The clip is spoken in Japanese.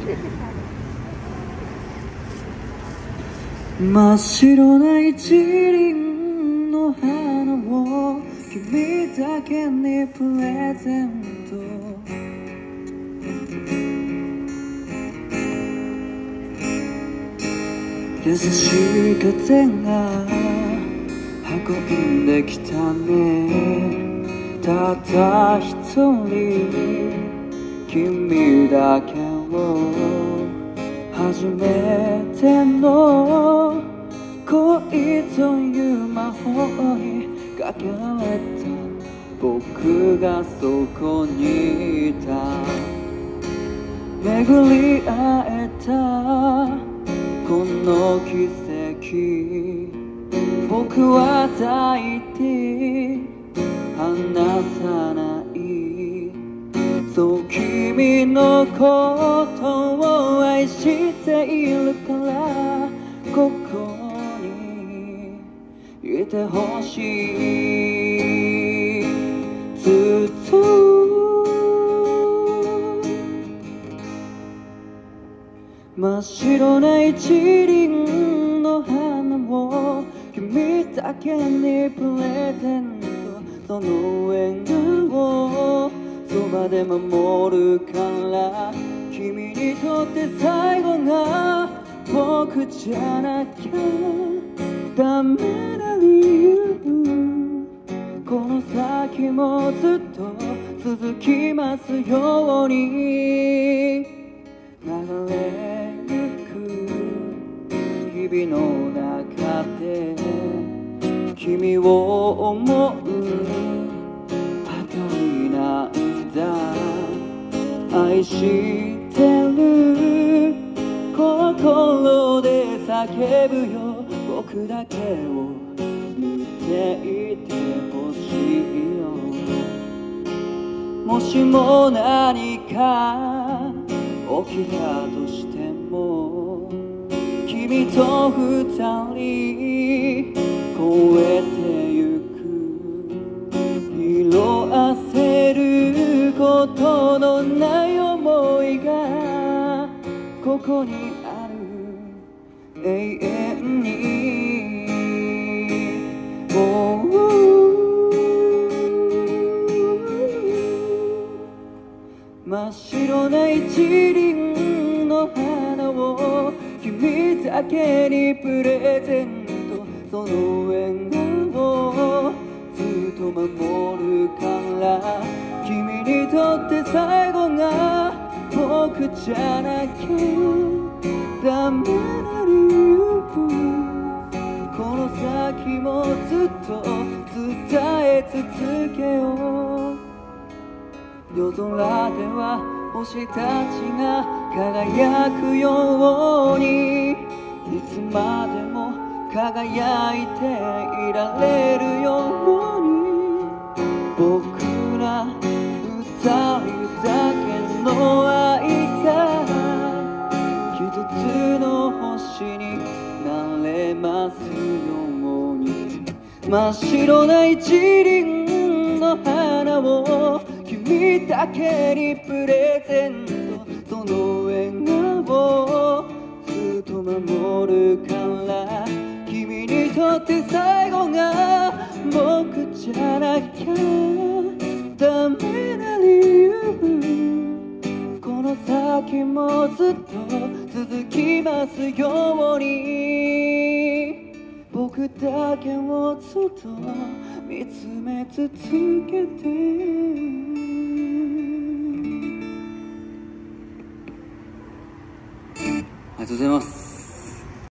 真っ白な一輪の花を君だけにプレゼント。優しい風が運んできたね。たった一人君だけを初めての恋という魔法にかけられた僕がそこにいた。巡り会えたこの奇跡、僕は抱いて離さない。そう君のことを愛しているからここにいてほしい。ずっと真っ白な一輪の花を君だけにプレゼント。その笑顔をそばで守るから君にとって最後が僕じゃなきゃダメな理由。この先もずっと続きますように。流れゆく日々の中で君を思うばかりなんだ。愛してる心で叫ぶよ。僕だけを見ていてほしいよ。もしも何か起きたとしても君と二人越えてゆく。色あせることのない想いがここにある永遠に。真っ白な一輪の花を君だけにプレゼント。その笑顔をずっと守るから君にとって最後が僕じゃなきゃダメな理由。この先もずっと伝え続けよう。夜空では星たちが輝くようにいつまでも輝いていられるように。僕ら二人だけの愛が一つの星になれますように。真っ白な一輪の花を君だけにプレゼント。その笑顔をずっと守るから君にとって最後が僕じゃなきゃダメな理由。この先もずっと続きますように。僕だけをずっと見つめ続けて。ありがとうございます。